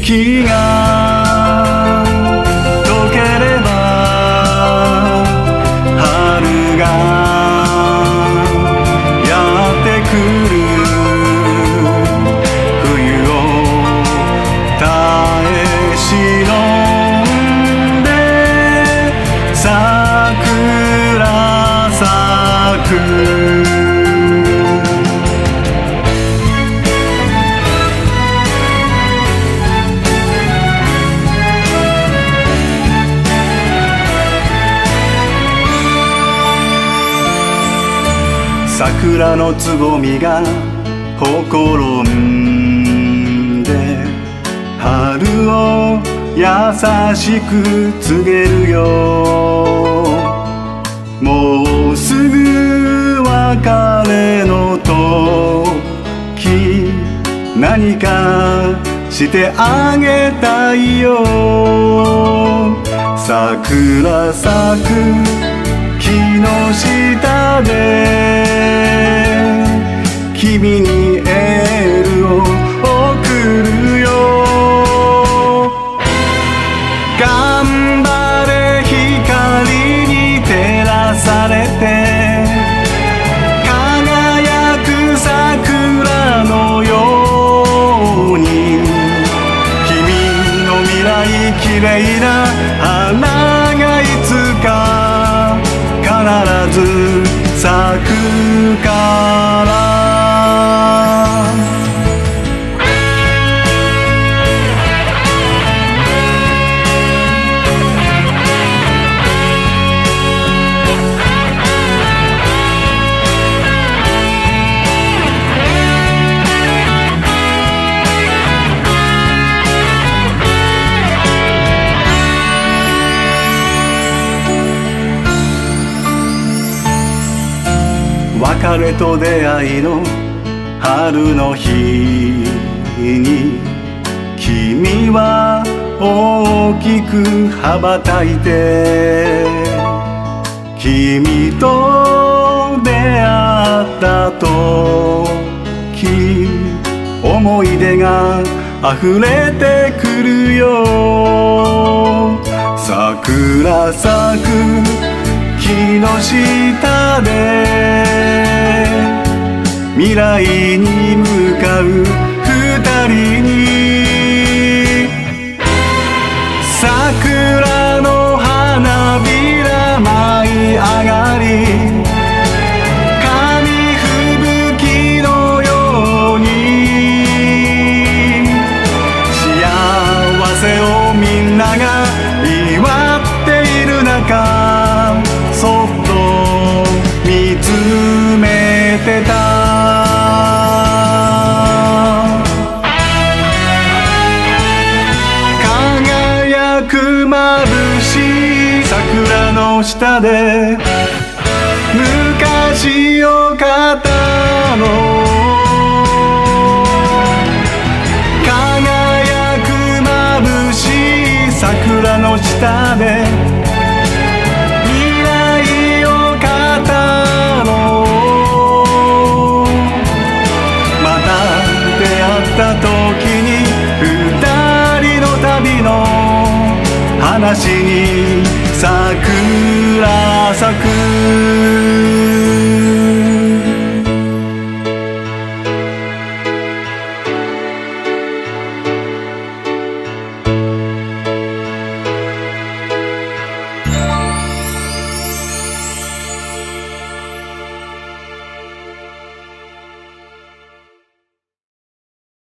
雪が溶ければ春がやってくる。冬を耐え忍んで桜咲く。桜のつぼみがほころんで春を優しく告げるよ。もうすぐ別れの時、何かしてあげたいよ。桜咲く木の下で君にエールを送るよ。頑張れ光に照らされて輝く桜のように、君の未来きれいな花がいつか必ず咲くから。別れと出会いの春の日に、君は大きく羽ばたいて君と出会った時、思い出が溢れてくるよ。桜咲く木の下で未来に向かう二人に、桜の花びら舞い上がり紙吹雪のように、幸せをみんなが祝っている中、そっと見つめてた。輝く眩しい桜の下で昔を語ろう。輝く眩しい桜の下で話に桜咲く。